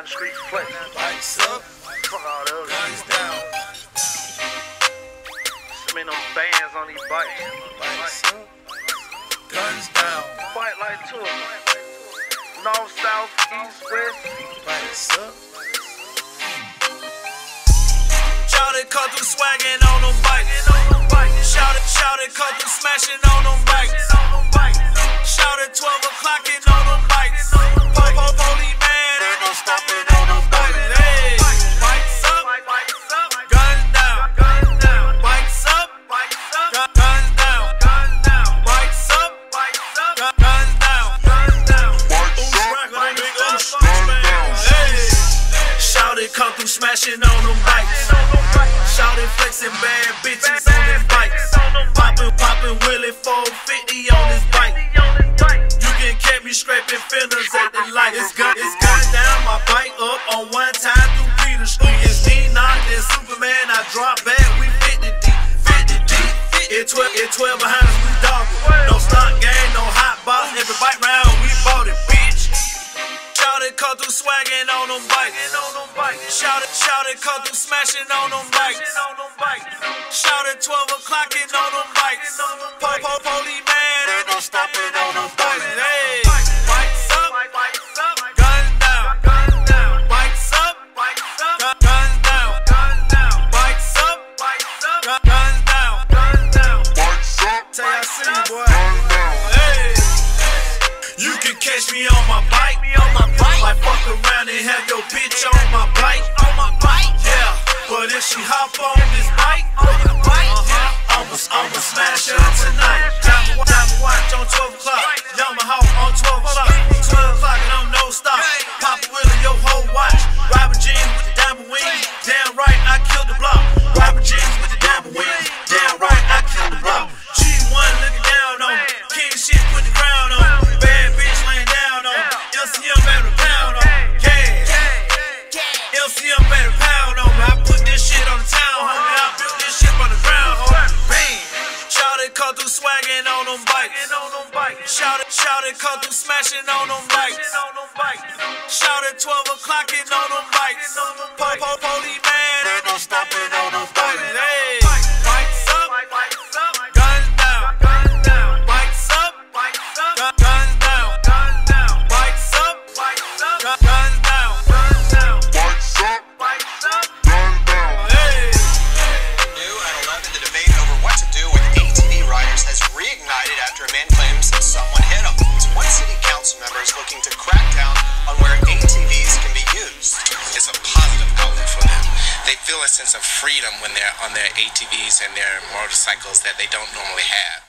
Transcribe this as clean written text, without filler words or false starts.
the street flex. Lights up, Fuck all the other guns shit. down. Send me them bands on these bikes. Lights up, guns down. Fight like two. North, south, east, west. Lights up. Shout it, cut through swagging on them bikes. Shout it, cut through smashing on them bikes. Shout it, 12 o'clock on them bikes. Police man, ain't no stopping on them bikes. Hey, bikes up, guns down. Bikes up, guns down. Bikes up, guns down. Oosh, rock on big oosh, man. Hey, shout it, come through smashing on them bikes. Shout it, flexing bad bitches on them bikes. Poppin' Willie 450 on this bike. You can catch me scraping fenders at the light. It's gun down, my bike up on one time through Peter Street. It's D9 and Superman, I drop back, we 50 deep. It 12 behind us, we dog it. No stunt game, no hot box, every bike round, we bought it, bitch. Shout it, cut through swagging on them bikes. Shout it, cut through smashing on them bikes. Shout it, 12 o'clock on them bikes. Police man, ain't no stopping on them bikes. Hey, bikes up, guns down. Bikes up, guns down. Bikes up, guns down. Tell y'all city, boy. Hey, you can catch me on my bike. Like fuck around and have your bitch on my bike. Yeah, but if she hop on this bike, I'ma smash her tonight. Time to watch on 12 o'clock. Yamaha on 12 o'clock. 12 o'clock and I'm no stop. Papa Willie, your whole watch. Robert jeans with the diamond wings. Damn right, I killed the block. Robert jeans with the diamond wings. Damn right, I killed the block. G1 looking down on me. King shit put the crown on me. Bad bitch laying down on me. LCM better pound on me. Yeah. LCM better pound on me. I put this shit on the town, homie. I built this shit from the ground, homie. Bang. Shout it, cut through swagging on them bikes. Shout it, cut through smashing on them bikes. Shout it, 12 o'clock on them bikes. Police man, ain't no stopping on them bikes. Hey, bikes up, guns down. Bikes up, guns down. Bikes up, guns down. Hey. New at 11, the debate over what to do with ATV riders has reignited after a man claims someone hit him. It's one city council member is looking to crack down on where ATVs can be used. It's a positive outlet for them. They feel a sense of freedom when they're on their ATVs and their motorcycles that they don't normally have.